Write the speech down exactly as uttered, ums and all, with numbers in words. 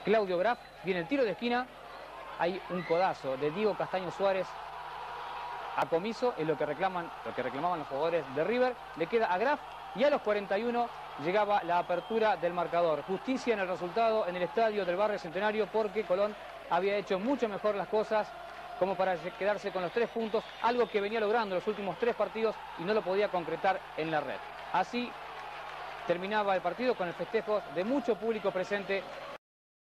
Claudio Graf. Viene el tiro de esquina. Hay un codazo de Diego Castaño Suárez a Comiso, es lo que reclaman, lo que reclamaban los jugadores de River. Le queda a Graf y a los cuarenta y uno llegaba la apertura del marcador. Justicia en el resultado en el estadio del Barrio Centenario, porque Colón había hecho mucho mejor las cosas como para quedarse con los tres puntos, algo que venía logrando los últimos tres partidos y no lo podía concretar en la red. Así terminaba el partido con el festejo de mucho público presente